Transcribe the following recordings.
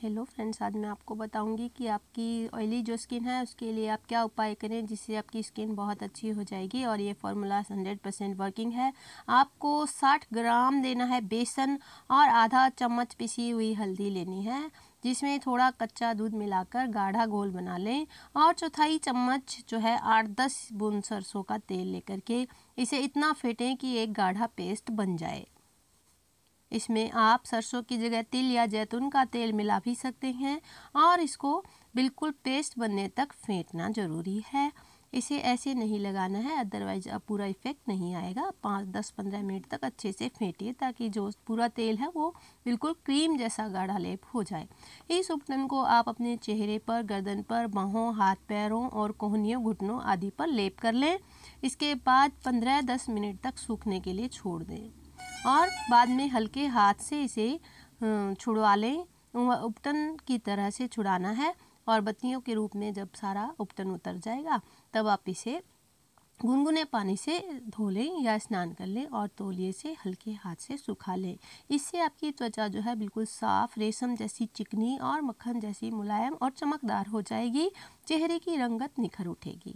Hello friends, आज मैं आपको बताऊंगी कि आपकी ऑयली जो स्किन है उसके लिए आप क्या उपाय करें जिससे आपकी स्किन बहुत अच्छी हो जाएगी। और ये फार्मूला 100% वर्किंग है। आपको 60 ग्राम लेना है बेसन और आधा चम्मच पिसी हुई हल्दी लेनी है, जिसमें थोड़ा कच्चा दूध मिलाकर गाढ़ा घोल बना लें। और चौथाई चम्मच जो है 8-10 बूंद सरसों का तेल लेकर के इसे इतना फेंटें कि एक गाढ़ा पेस्ट बन जाए। इसमें आप सरसों की जगह तिल या जैतून का तेल मिला भी सकते हैं और इसको बिल्कुल पेस्ट बनने तक फेंटना ज़रूरी है। इसे ऐसे नहीं लगाना है, अदरवाइज अब पूरा इफेक्ट नहीं आएगा। 5-10-15 मिनट तक अच्छे से फेंटिए ताकि जो पूरा तेल है वो बिल्कुल क्रीम जैसा गाढ़ा लेप हो जाए। इस उपटन को आप अपने चेहरे पर, गर्दन पर, बाहों, हाथ पैरों और कोहनियों, घुटनों आदि पर लेप कर लें। इसके बाद 15-10 मिनट तक सूखने के लिए छोड़ दें और बाद में हल्के हाथ से इसे छुड़वा लें। उपटन की तरह से छुड़ाना है और बत्तियों के रूप में जब सारा उपटन उतर जाएगा तब आप इसे गुनगुने पानी से धो लें या स्नान कर लें और तौलिए से हल्के हाथ से सुखा लें। इससे आपकी त्वचा जो है बिल्कुल साफ, रेशम जैसी चिकनी और मक्खन जैसी मुलायम और चमकदार हो जाएगी। चेहरे की रंगत निखर उठेगी।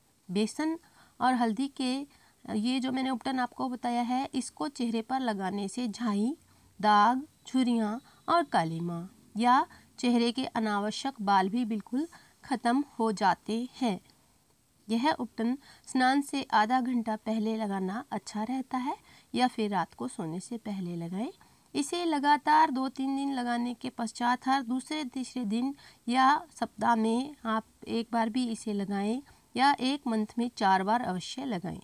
बेसन और हल्दी के ये जो मैंने उपटन आपको बताया है, इसको चेहरे पर लगाने से झाई, दाग, झुर्रियाँ और कालीमा या चेहरे के अनावश्यक बाल भी बिल्कुल ख़त्म हो जाते हैं। यह उपटन स्नान से आधा घंटा पहले लगाना अच्छा रहता है या फिर रात को सोने से पहले लगाएं। इसे लगातार 2-3 दिन लगाने के पश्चात हर दूसरे तीसरे दिन या सप्ताह में आप एक बार भी इसे लगाएं या एक मंथ में 4 बार अवश्य लगाएं।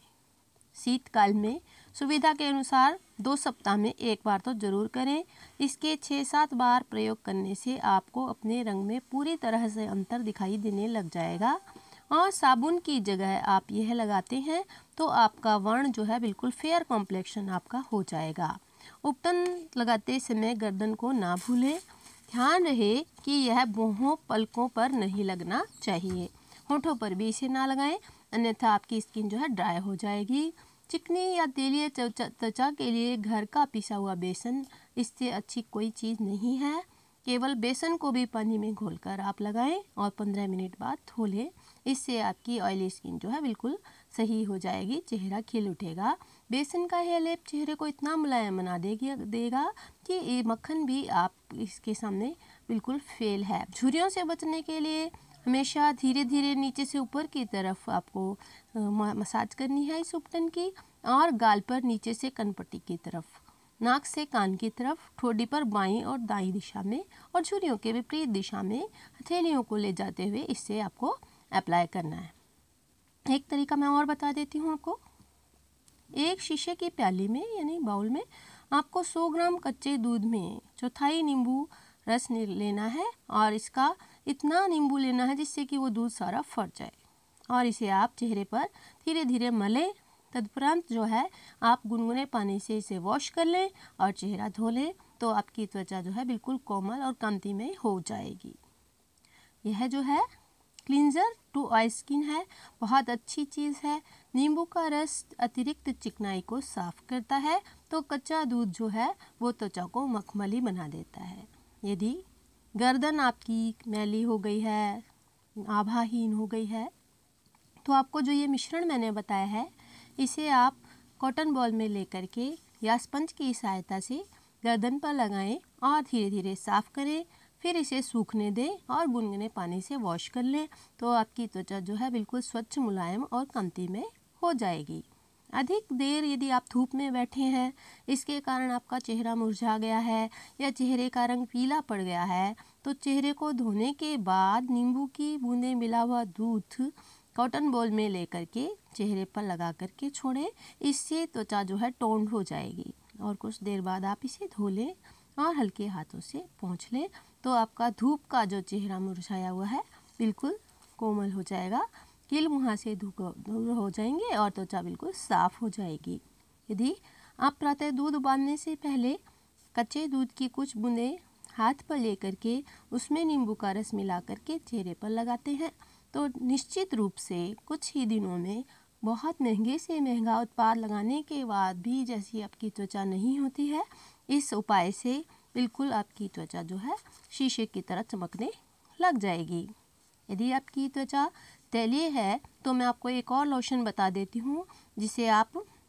शीतकाल में सुविधा के अनुसार 2 सप्ताह में एक बार तो ज़रूर करें। इसके 6-7 बार प्रयोग करने से आपको अपने रंग में पूरी तरह से अंतर दिखाई देने लग जाएगा। और साबुन की जगह आप यह लगाते हैं तो आपका वर्ण जो है बिल्कुल फेयर कॉम्प्लेक्शन आपका हो जाएगा। उपटन लगाते समय गर्दन को ना भूलें। ध्यान रहे कि यह भौहों, पलकों पर नहीं लगना चाहिए। होठों पर भी इसे ना लगाएं, अन्यथा आपकी स्किन जो है ड्राई हो जाएगी। चिकनी या तेलीय त्वचा के लिए घर का पिसा हुआ बेसन इससे अच्छी कोई चीज़ नहीं है। केवल बेसन को भी पानी में घोलकर आप लगाएं और 15 मिनट बाद धो लें। इससे आपकी ऑयली स्किन जो है बिल्कुल सही हो जाएगी, चेहरा खिल उठेगा। बेसन का यह लेप चेहरे को इतना मुलायम बना देगा कि ये मक्खन भी आप इसके सामने बिल्कुल फेल है। झुर्रियों से बचने के लिए हमेशा धीरे धीरे नीचे से ऊपर की तरफ आपको मसाज करनी है इस उपटन की, और गाल पर नीचे से कनपट्टी की तरफ, नाक से कान की तरफ, ठोड़ी पर बाईं और दाईं दिशा में और झुर्रियों के विपरीत दिशा में हथेलियों को ले जाते हुए इससे आपको अप्लाई करना है। एक तरीका मैं और बता देती हूँ आपको। एक शीशे की प्याली में यानी बाउल में आपको 100 ग्राम कच्चे दूध में चौथाई नींबू रस लेना है और इसका इतना नींबू लेना है जिससे कि वो दूध सारा फट जाए और इसे आप चेहरे पर धीरे धीरे मलें। तदुपरांत जो है आप गुनगुने पानी से इसे वॉश कर लें और चेहरा धो लें तो आपकी त्वचा जो है बिल्कुल कोमल और कांतिमय हो जाएगी। यह जो है क्लींजर टू ऑयल स्किन है, बहुत अच्छी चीज़ है। नींबू का रस अतिरिक्त चिकनाई को साफ करता है तो कच्चा दूध जो है वो त्वचा को मखमली बना देता है। यदि गर्दन आपकी मैली हो गई है, आभाहीन हो गई है, तो आपको जो ये मिश्रण मैंने बताया है इसे आप कॉटन बॉल में लेकर के या स्पंज की सहायता से गर्दन पर लगाएं और धीरे धीरे साफ करें। फिर इसे सूखने दें और गुनगुने पानी से वॉश कर लें तो आपकी त्वचा जो है बिल्कुल स्वच्छ, मुलायम और कांतिमय हो जाएगी। अधिक देर यदि आप धूप में बैठे हैं, इसके कारण आपका चेहरा मुरझा गया है या चेहरे का रंग पीला पड़ गया है, तो चेहरे को धोने के बाद नींबू की बूंदें मिला हुआ दूध कॉटन बॉल में लेकर के चेहरे पर लगा करके छोड़ें। इससे त्वचा जो है टोन्ड हो जाएगी और कुछ देर बाद आप इसे धो लें और हल्के हाथों से पोंछ लें तो आपका धूप का जो चेहरा मुरझाया हुआ है बिल्कुल कोमल हो जाएगा। किल वहाँ से दूर हो जाएंगे और त्वचा बिल्कुल साफ हो जाएगी। यदि आप प्रातः दूध उबालने से पहले कच्चे दूध की कुछ बूंदें हाथ पर लेकर के उसमें नींबू का रस मिला करके चेहरे पर लगाते हैं तो निश्चित रूप से कुछ ही दिनों में बहुत महंगे से महंगा उत्पाद लगाने के बाद भी जैसी आपकी त्वचा नहीं होती है, इस उपाय से बिल्कुल आपकी त्वचा जो है शीशे की तरह चमकने लग जाएगी। यदि आपकी त्वचा तैलीय है तो मैं आपको एक और लोशन बता देती हूँ जिसे आप